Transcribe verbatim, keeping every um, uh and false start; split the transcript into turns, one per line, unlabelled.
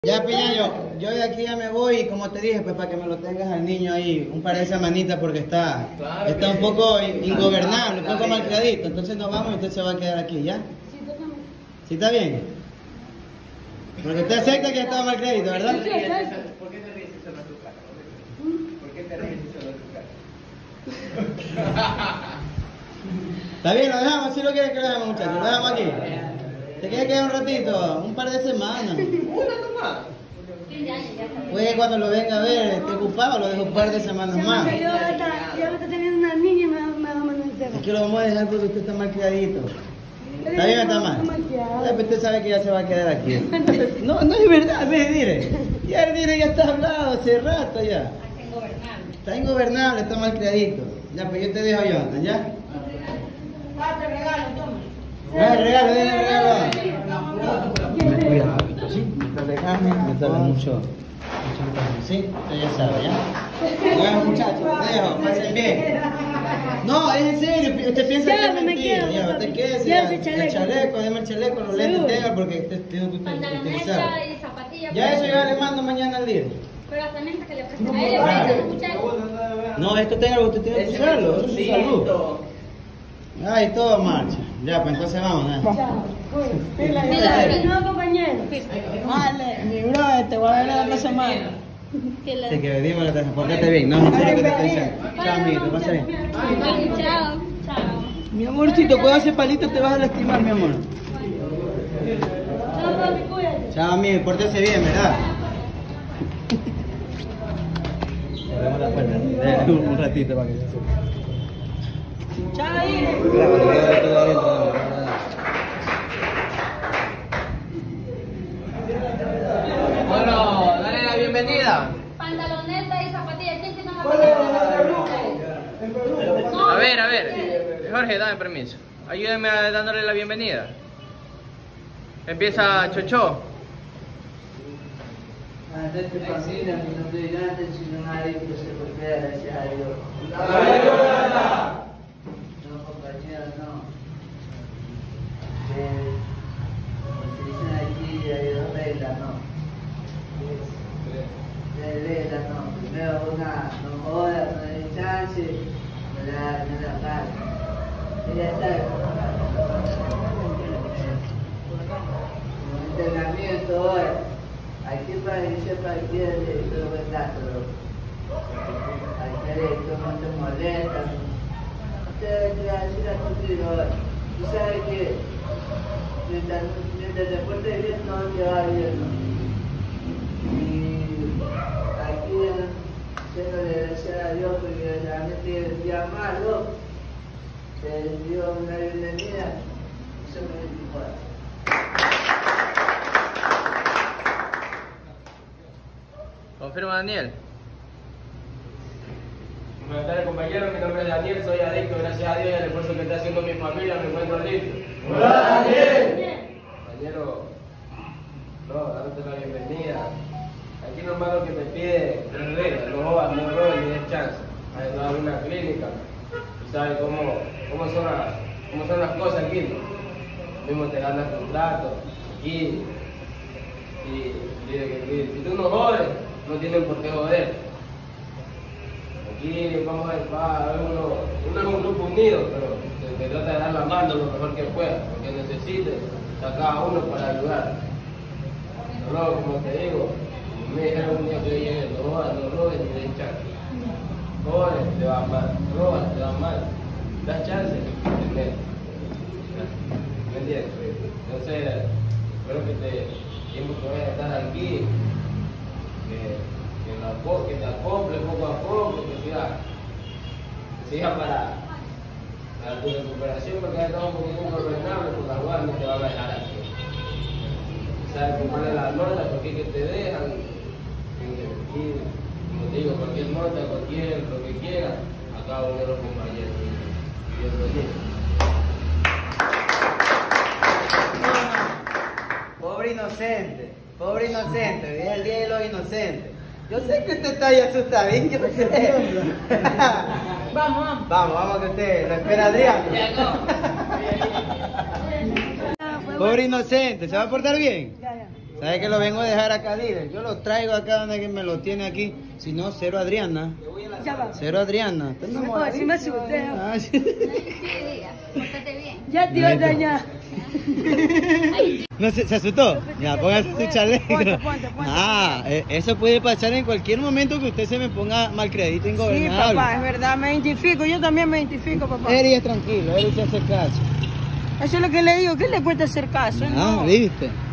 Ya, Piñaño, yo de aquí ya me voy y como te dije, pues para que me lo tengas al niño ahí, un par de semanitas porque está, está un poco ingobernable, un poco malcriadito, entonces nos vamos y usted se va a quedar aquí, ¿ya? ¿Sí está bien? Porque usted acepta que está malcriadito, ¿verdad?
¿Por qué te ríes solo a tu cara? ¿Por qué te ríes solo a tu cara?
Está bien, lo dejamos, si lo quiere que lo dejamos, muchachos, lo dejamos aquí. ¿Te quieres quedar un ratito? Un par de semanas.
Una nomás.
Pues cuando lo venga a ver, esté ocupado, lo dejo un par de semanas más.
Yo ahora está teniendo una niña y me, me va a mandar el cerro.
Es que lo vamos a dejar porque usted está mal criadito. ¿Está bien o está mal? Ay, pues usted sabe que ya se va a quedar aquí. No, no es verdad, ve, mire. Ya el dire ya está hablado hace rato ya.
Está ingobernable.
Está ingobernable, está mal criadito. Ya, pues yo te dejo yo, ¿no? ¿Ya?
Ah, te regalo, toma.
Ah, el regalo, den el regalo. Me cuida, ¿sí? Meterle carne, meterle mucho, mucho carne, ¿sí? Usted ya sabe, ¿ya? Bueno, muchachos, te dejo, pasen bien. No, es en serio, usted piensa
Ya,
que es
no me
mentira.
quedo,
Ya,
papi.
usted quédese,
Ya,
ya,
ese
el
chaleco.
chaleco, deme el chaleco, los lentes tenga porque usted tiene que utilizar.
Pantaloneta y zapatillas.
Ya eso yo le mando mañana al día.
Pero hasta mientras que le presten a él, le prestan, muchachos.
No, esto tenga porque usted tiene que usarlo, eso es su salud. Ay, todo marcha. Ya, pues entonces vamos, ¿eh?
Chao. Uy, no, compañero. Vale, mi brother, te voy a ver la otra semana.
Que la-
Sí, que venimos la transportate bien, no, en serio que te estoy diciendo. Chao, amiguito, pasa bien.
Chao, chao.
Mi amorcito, cuando hace palito te vas a lastimar, mi amor.
Chao, papi, cuídate.
Chao, amigo, pórtese bien, ¿verdad? Cerramos la puerta, déjale un ratito para que se suba.
Chao, ahí.
Bueno, dale la bienvenida.
Pantaloneta y zapatillas. ¿Quién tiene una pantaloneta?
A ver, a ver. Jorge, dame permiso. Ayúdame a dándole la bienvenida. Empieza Chocho.
Ante tu familia, mi nombre es grande, sino nadie que se golpea, gracias a Dios. No, compañero, no. Eh, como se dicen aquí, hay dos reglas, no. Tres reglas, no. Primero una, no joda, no le dé chance, no la, no la paga. Ella sabe. Como entrenamiento ahora. Aquí para que sepa que es de verdad, pero hay que ver cómo te molestan. Usted te va a decir a tu tiro, tú sabes que mientras, mientras te portes bien, todo te va bien, ¿no? Y aquí, haciéndole gracias a Dios, porque realmente el día malo, te dio una bienvenida, eso me veinticuatro.
Confirma Daniel.
Buenas tardes, compañeros. Mi nombre es Daniel, soy adicto. Gracias a Dios y al esfuerzo que está haciendo mi familia, me encuentro listo.
¡Hola, Daniel!
Compañero, no, dándote la bienvenida. Aquí nomás lo que te pide tres reglas: no jodas, no robes ni des chance. Has estado en una clínica y sabes cómo, cómo, son las, cómo son las cosas aquí, ¿no? Mismo te ganas contrato aquí. Y, y, y, y si tú no jodes, no tienen por qué joder. Aquí vamos a, va a haber uno, uno es un grupo unido, pero se, se trata de dar la mano lo mejor que pueda, porque necesite a cada uno para ayudar. No, como te digo, me dijeron un día que yo llegué, no robas, no robes ni den chance. Joder, te va mal, robas, te va mal. Das chance, ¿entiendes? ¿Me entiendes? Entonces, espero que te tiempo que vayas a estar aquí, que, que, la, que te acoples poco a poco, que siga, que siga para, para tu recuperación, porque ya estamos un poquito ingobernables, porque las guardias no te van a dejar así. Sabes ponerle la nota, porque es que te dejan, y, como te digo, cualquier nota, cualquier, lo que quieras, acá uno de los compañeros. Bienvenido.
Pobre inocente, pobre inocente, hoy es el día de los inocentes. Yo sé que usted está ahí asustadito, yo sé.
Vamos, vamos.
Vamos, vamos que usted lo espera Adrián. Pobre inocente, ¿se va a portar bien?
Ya, ya.
¿Sabe que lo vengo a dejar acá, líder? Yo lo traigo acá donde que me lo tiene aquí. Si no, cero Adriana.
Ya va.
Cero Adriana. ¿Estás
No,
enamorado?
si me asusté.
Ah, sí.
Sí, diga, pórtate bien.
Ya, tío, ya, ya.
No, ¿se, se asustó? Ya, póngase su chaleco.
Ponte, ponte, ponte.
Ah, eh, eso puede pasar en cualquier momento que usted se me ponga malcreadito e
Sí,
ingobernable.
papá, es verdad, me identifico. Yo también me identifico, papá.
Eri es tranquilo, Eri se hace caso.
Eso es lo que le digo. ¿Qué le cuesta hacer caso?
Ah,
No.
¿viste?